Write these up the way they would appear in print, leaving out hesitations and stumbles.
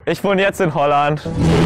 Ich wohne jetzt in Holland.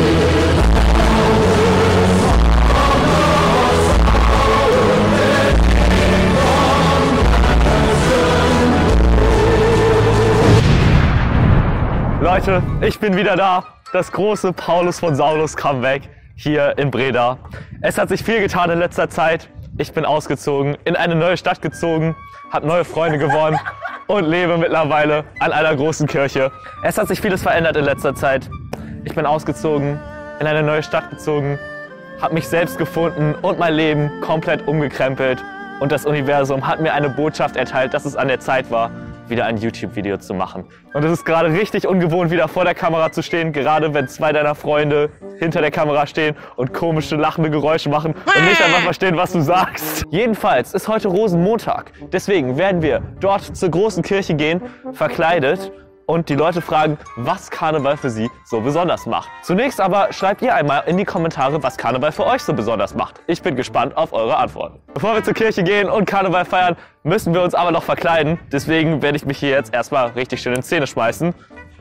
Leute, ich bin wieder da. Das große Paulus von Saulus Comeback hier in Breda. Es hat sich viel getan in letzter Zeit. Ich bin ausgezogen, in eine neue Stadt gezogen, habe neue Freunde gewonnen und lebe mittlerweile an einer großen Kirche. Es hat sich vieles verändert in letzter Zeit. Ich bin ausgezogen, in eine neue Stadt gezogen, habe mich selbst gefunden und mein Leben komplett umgekrempelt. Und das Universum hat mir eine Botschaft erteilt, dass es an der Zeit war, wieder ein YouTube-Video zu machen. Und es ist gerade richtig ungewohnt, wieder vor der Kamera zu stehen, gerade wenn zwei deiner Freunde hinter der Kamera stehen und komische, lachende Geräusche machen und nicht einfach verstehen, was du sagst. Jedenfalls ist heute Rosenmontag. Deswegen werden wir dort zur großen Kirche gehen, verkleidet, und die Leute fragen, was Karneval für sie so besonders macht. Zunächst aber schreibt ihr einmal in die Kommentare, was Karneval für euch so besonders macht. Ich bin gespannt auf eure Antworten. Bevor wir zur Kirche gehen und Karneval feiern, müssen wir uns aber noch verkleiden. Deswegen werde ich mich hier jetzt erstmal richtig schön in Szene schmeißen.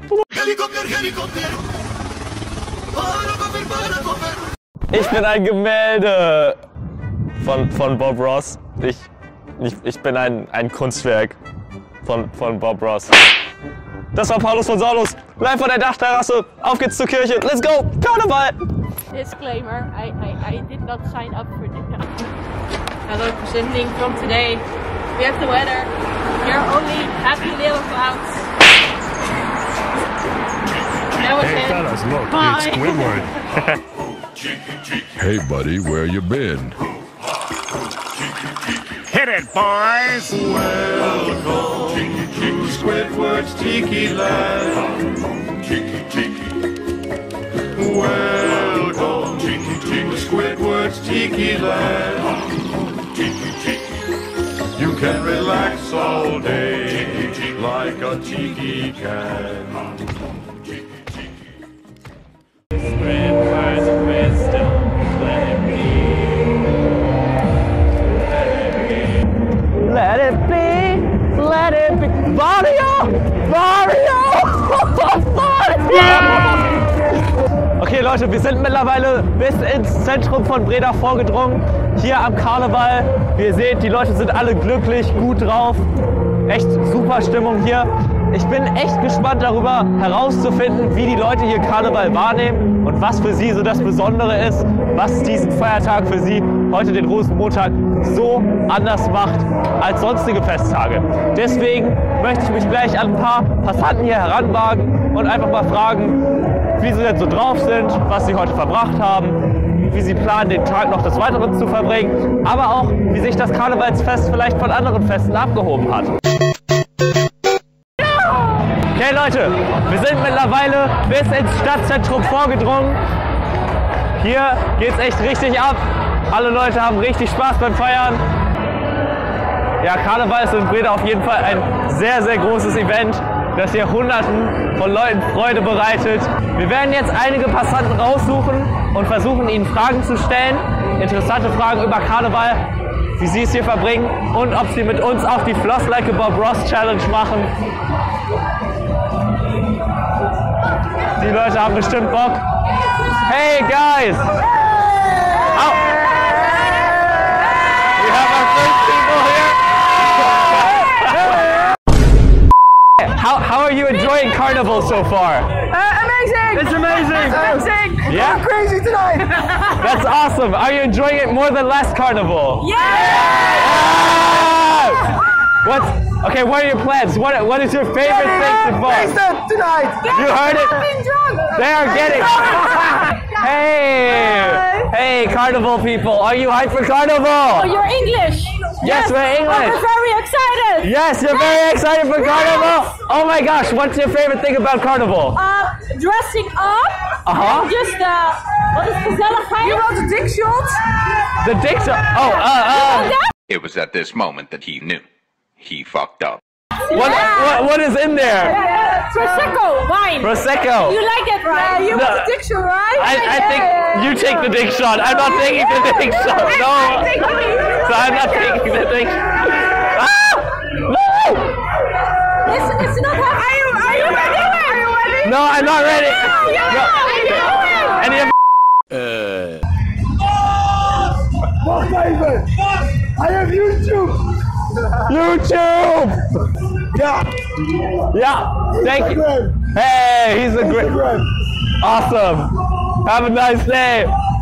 Ich bin ein Gemälde von Bob Ross. Ich bin ein Kunstwerk von Bob Ross. Das war Paulus von Saulus, live von der Dachterrasse. Auf geht's zur Kirche. Let's go! Karneval! Disclaimer, I did not sign up for this. Hello, presenting from today. We have the weather. Here are only happy little clouds. Hey fellas, look, it's Squidward. Hey buddy, where you been? Hit it, boys! Welcome to Squidward's Tiki Land. Welcome to Squidward's Tiki Land. You can relax all day like a tiki can. Squidward's wisdom, let it be. Let it be, let it be. Mario! Mario! Mario! Okay Leute, wir sind mittlerweile bis ins Zentrum von Breda vorgedrungen. Hier am Karneval. Wie ihr seht, die Leute sind alle glücklich, gut drauf. Echt super Stimmung hier. Ich bin echt gespannt darüber herauszufinden, wie die Leute hier Karneval wahrnehmen und was für sie so das Besondere ist, was diesen Feiertag für sie, heute den Rosenmontag, so anders macht als sonstige Festtage. Deswegen möchte ich mich gleich an ein paar Passanten hier heranwagen und einfach mal fragen, wie sie denn so drauf sind, was sie heute verbracht haben, wie sie planen, den Tag noch des Weiteren zu verbringen, aber auch, wie sich das Karnevalsfest vielleicht von anderen Festen abgehoben hat. Okay Leute, wir sind mittlerweile bis ins Stadtzentrum vorgedrungen. Hier geht's echt richtig ab. Alle Leute haben richtig Spaß beim Feiern. Ja, Karneval ist in Breda auf jeden Fall ein sehr, sehr großes Event, das hier Hunderten von Leuten Freude bereitet. Wir werden jetzt einige Passanten raussuchen und versuchen, ihnen Fragen zu stellen. Interessante Fragen über Karneval, wie sie es hier verbringen und ob sie mit uns auch die Floss Like a Bob Ross Challenge machen. Die Leute haben bestimmt Bock. Hey guys! Oh. We have our first people here. How are you enjoying Carnival so far? Amazing! It's amazing! It's amazing! Yeah? I'm crazy tonight! That's awesome! Are you enjoying it more than last Carnival? Yeah! Okay, what are your plans? What is your favorite thing so far? Pizza tonight! You heard it? They are getting. Hey, Carnival people! Are you hyped for Carnival? Oh, you're English. Yes, we're English. We're very excited. Yes, you're very excited for Carnival. Oh my gosh, what's your favorite thing about Carnival? Dressing up. And just what is gezelligheid? You want the dick shot? The dick shot. It was at this moment that he knew. He fucked up. What is in there? Prosecco wine. Prosecco. You like it, right? You want the dick shot, right? I think you take the dick shot. I'm not taking the dick shot. No. So I'm not taking the dick shot. Ah! No! It's not happening. Are you ready? No, No, I'm not ready. Any of Wacht even! I have YouTube! YouTube! Ja! Yeah, thank you. Instagram! Hey, he's a great. Instagram! Awesome. Have a nice day.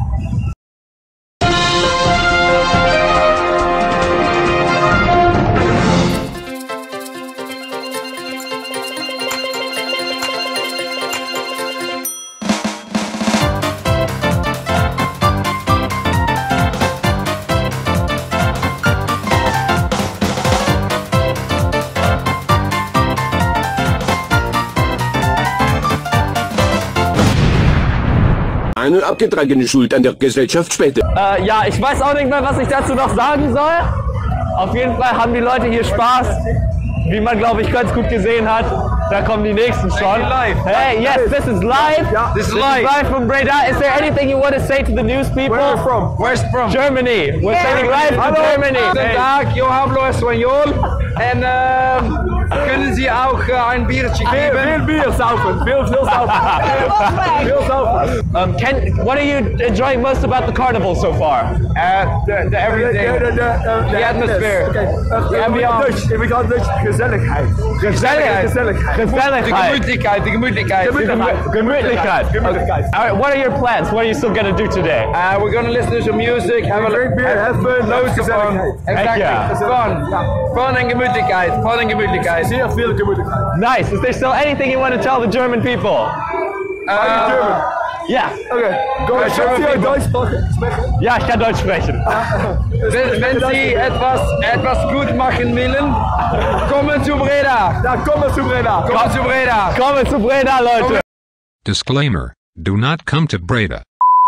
Eine abgetragene Schuld an der Gesellschaft später. Ja, ich weiß auch nicht mehr, was ich dazu noch sagen soll. Auf jeden Fall haben die Leute hier Spaß. Wie man, glaube ich, ganz gut gesehen hat. Da kommen die nächsten schon. Hey, yes, this is live. This is live from Breda. Is there anything you want to say to the news people? Where are you from? Where's from? Germany. We're sending live from Germany. Guten Tag, yo hablo español. En können Sie auch ein Biertje geben? Veel bier saufen! Veel saufen! Veel saufen! What are you enjoying most about the carnival so far? The everything. The atmosphere. The ambiance. We gaan Dutch. Gezelligheid. Gezelligheid. Gezelligheid. Gezelligheid. De gemütlichkeit. Gemütlichkeit. All right, what are your plans? What are you still going to do today? We're gonna listen to some music, have a Drink beer, have fun, loads of fun. Exactly. Yeah. It's fun. Fun and gemütlichkeit. Fun and gemütlichkeit. Zeer veel gemoedigheid. Nice. Is there still anything you want to tell the German people? Are you German? Yeah. Okay. Go German German people. Deutsch sprechen. Ja, ich kann Deutsch sprechen. Wenn Sie etwas gut machen wollen, kommen zu Breda. Ja, kom maar zu Breda. Kommen zu Breda. Kommen zu Breda, Leute. Disclaimer. Do not come to Breda.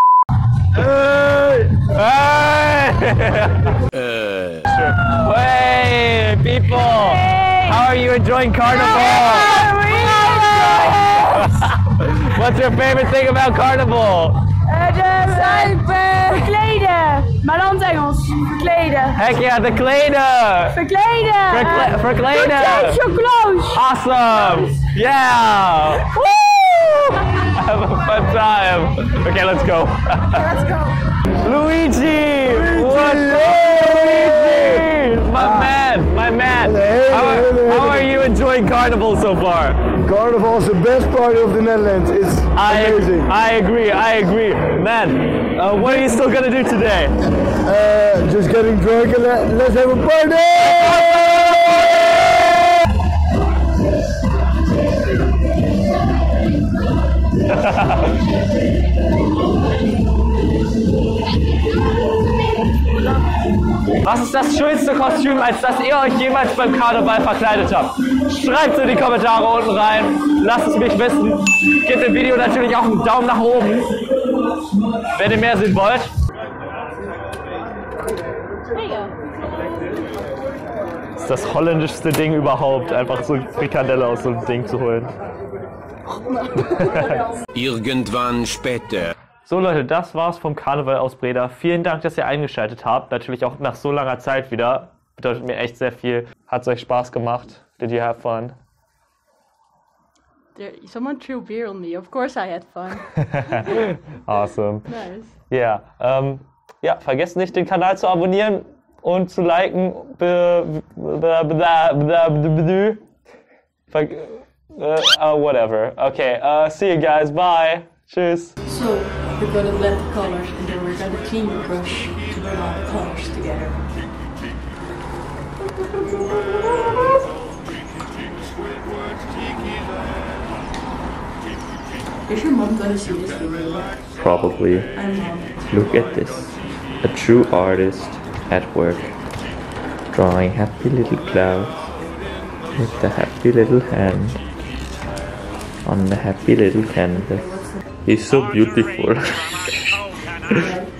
Hey! Hey! Hey, people! How are you enjoying Carnival? What's your favorite thing about Carnival? Verkleden. Maar dan Engels. Verkleden. Heck yeah, the kleden! Verkleden. Verkleden! Change your clothes. Awesome! Yeah! Woo! Have a fun time. Okay, let's go. Let's go. Luigi! What's up, Luigi? My man. How are you enjoying Carnival so far? Carnival is the best part of the Netherlands. It's amazing. I agree. Man, what are you still gonna do today? Just getting drunk and let's have a party! Was ist das schönste Kostüm, als das ihr euch jemals beim Karneval verkleidet habt? Schreibt es in die Kommentare unten rein. Lasst es mich wissen. Gebt dem Video natürlich auch einen Daumen nach oben, wenn ihr mehr sehen wollt. Das ist das holländischste Ding überhaupt, einfach so Frikadelle aus so einem Ding zu holen. Irgendwann später. So Leute, das war's vom Karneval aus Breda. Vielen Dank, dass ihr eingeschaltet habt. Natürlich auch nach so langer Zeit wieder. Bedeutet mir echt sehr viel. Hat's euch Spaß gemacht? Did you have fun? Someone threw beer on me. Of course I had fun. Awesome. Nice. Ja, ja, vergesst nicht, den Kanal zu abonnieren und zu liken. Whatever. Okay, see you guys. Bye. Tschüss. So, we're gonna blend the colors and then we're gonna clean the brush to blend all the colors together. Is your mom gonna see this video? Probably. I'm not. Look at this. A true artist at work. Drawing happy little clouds with the happy little hand on the happy little canvas. He's so beautiful.